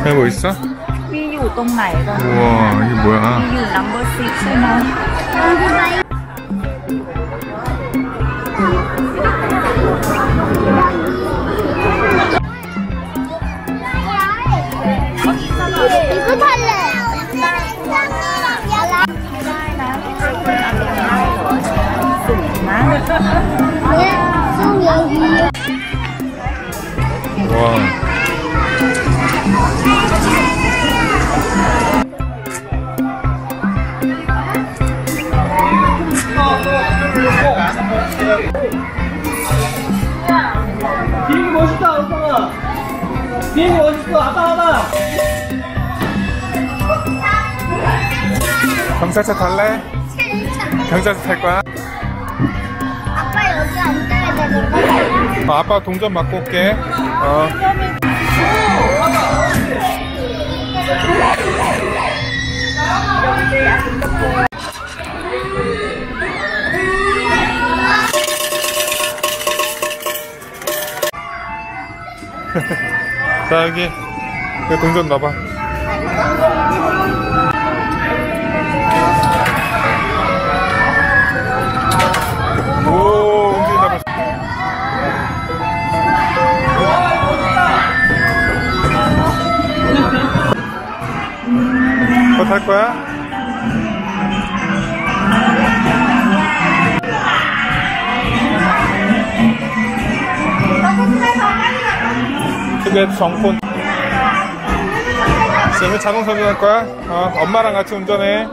여기 뭐 있어? พี่อยู่ตรงไหนตอนนี้ 우와, 이게 뭐야? พี่อยู่ number 6 ใช่ไหม 이거 탈래. ไม่ได้นะเป็นอะไรได้เหรอสูงนะ 네, 좀 여기. 와. 비행기 멋있다, 우성아. 비행기 멋있어, 아빠 와봐. 경찰차 탈래? 경찰차 탈 거야? 아빠 여기 앉아야 되는데. 아빠 동전 받고 올게. 자, 여기 동전 넣어봐. 오, 움직인다 벌써. 더 탈 거야? 그게 정폰. 지금 자동차 운전할 거야? 엄마랑 같이 운전해.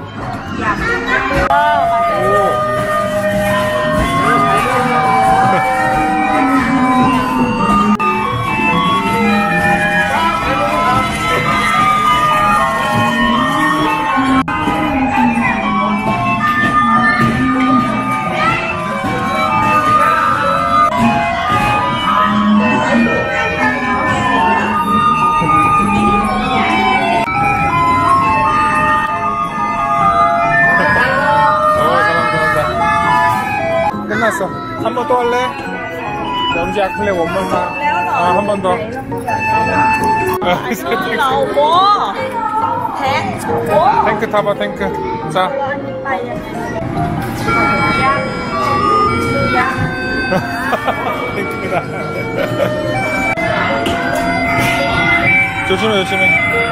오. 끝났어. 한 번 또 할래? 영지 아클레 원번만. 한 번 더. 뭐? 탱크 타봐, 탱크. 자. 탱크다. 조심해, 조심해.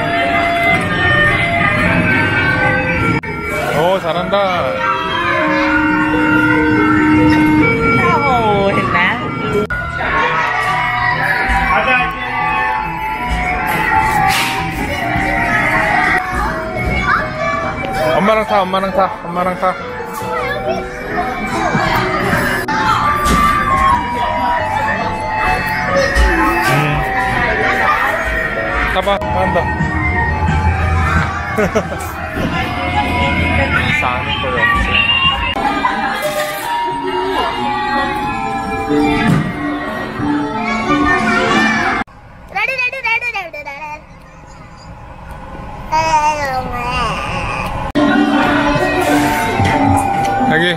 오, 잘한다. 엄마랑 타, 엄마랑 타, 엄마랑 타. 타봐, 한다. 이상한 거리 없지. 여기.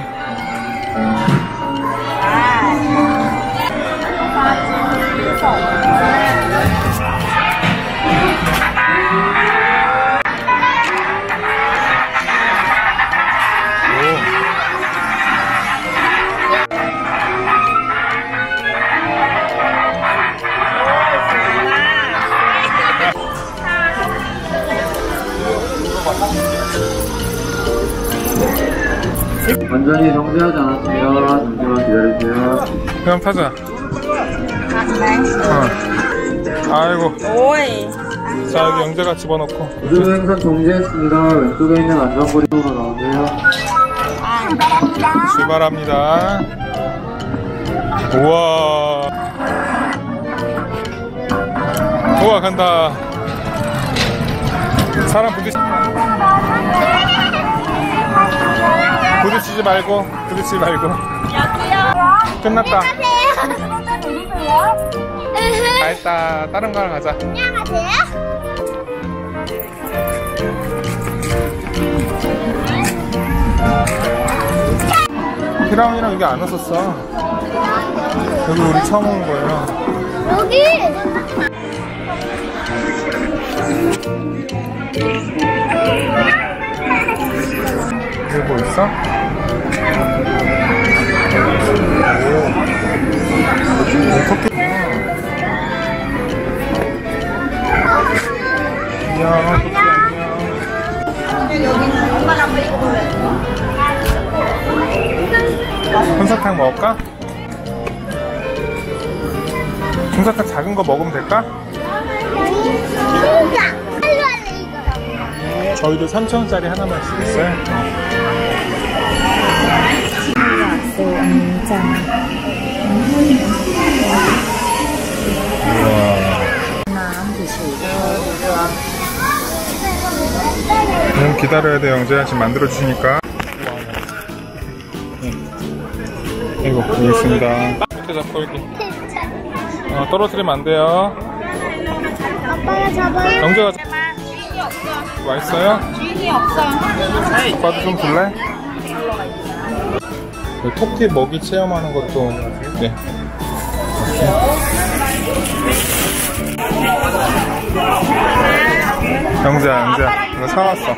완전히 정지하지 않았습니다. 잠시만 기다리세요. 그럼 타자. 아이고. 오이. 자, 여기 영재가 집어넣고. 우주 행선 정지했습니다. 왼쪽에 있는 안전거리로 나오세요. 출발합니다. 우와. 우와, 간다. 사람 부딪히지 말고, 부딪히지 말고. 끝났다. 다 했다. 다른 거 하러 가자. 안녕하세요. 희랑이랑 여기 안 왔었어. 여기 우리 처음 온 거예요. 여기. 여기 뭐 있어? 오, 토끼. 안녕, 토끼 안녕. 솜사탕 먹을까? 솜사탕 작은 거 먹으면 될까? 저희도 3,000원짜리 하나만 주겠어요? 기다려야 돼, 영재야. 지금 만들어주시니까. 이거, 여기 있습니다. 밑에 잡고 여기. 떨어뜨리면 안 돼요. 아빠가 잡아요. 영재가 맛있어요? 주인이 없어. 오빠도 좀 줄래? 토끼 먹이 체험하는 것도 네. 영재야 이거 사왔어.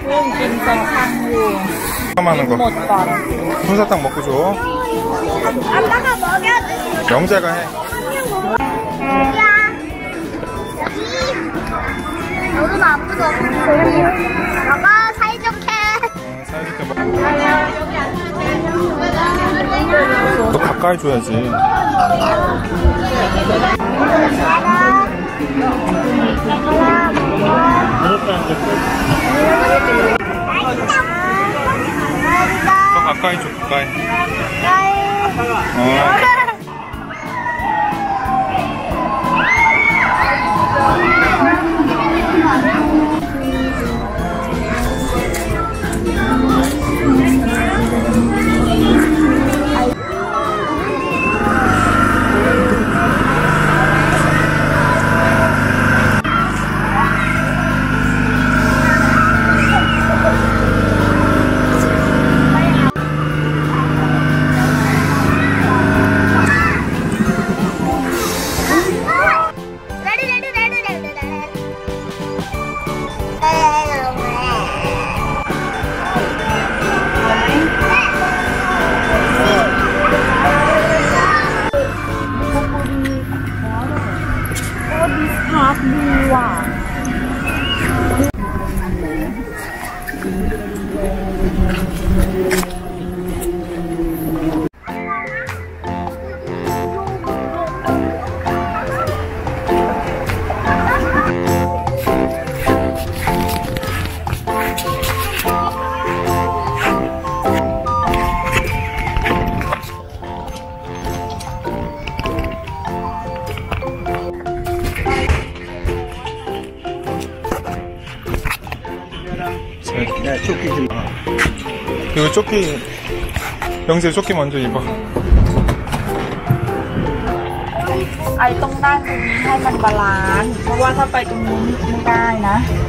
체험하는 거. 솜사탕 먹고 줘. 아빠가 먹여줘. 영재가 해. 너도 아프도 아빠 사이좋게. 사이좋게 먹고. 너 가까이 줘야지. 너 가까이 줘, 가까이. 이거 조끼, 영재 조끼 먼저 입어. ไอต้องนั่งตรงนี้ให้มันบาลานซ์เพราะว่าถ้าไปตรงนู้นไม่ได้นะ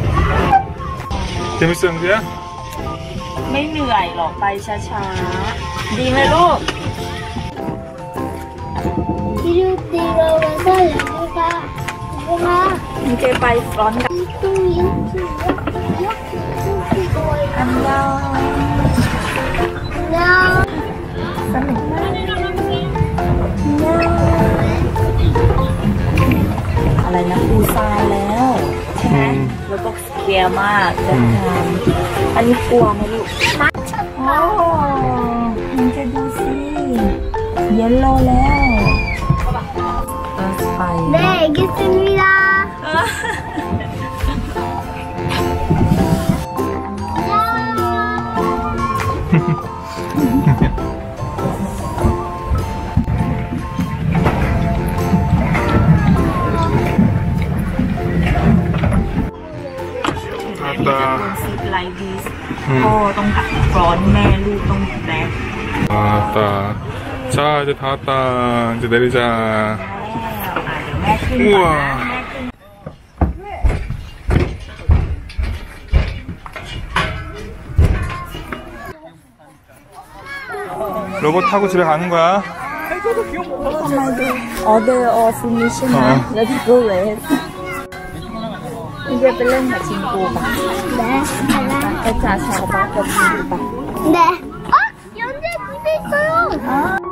재밌어, 영재야? ไม่เหนื่อยหรอกไปช้าๆดีไหมลูก 뒤로 들어가서 여기가 이제ไปฟรอนต์กับ อันยอง สนุกมากอะไรนะปูทรายแล้วใช่ไหมแล้วก็สเกียร์มากจะทำอันนี้กลัวไหมลูกโอ้มันจะดูสิเยลโล่แล้วไป 네, 알겠습니다. like this พ่อต้องหักฟรอนต์แม่ลูกต้องแบ็ค 왔다. 자, 이제 다 왔다. 이제 내리자. แม่ขึ้น 우와. 로봇 타고 집에 가는 거야. order or finish นะ แล้วที่ go rest 이제 벨렌 같이 먹어봐. 네. 애자 잘 먹어. 네. 어? 연재 집에 있어요. 아.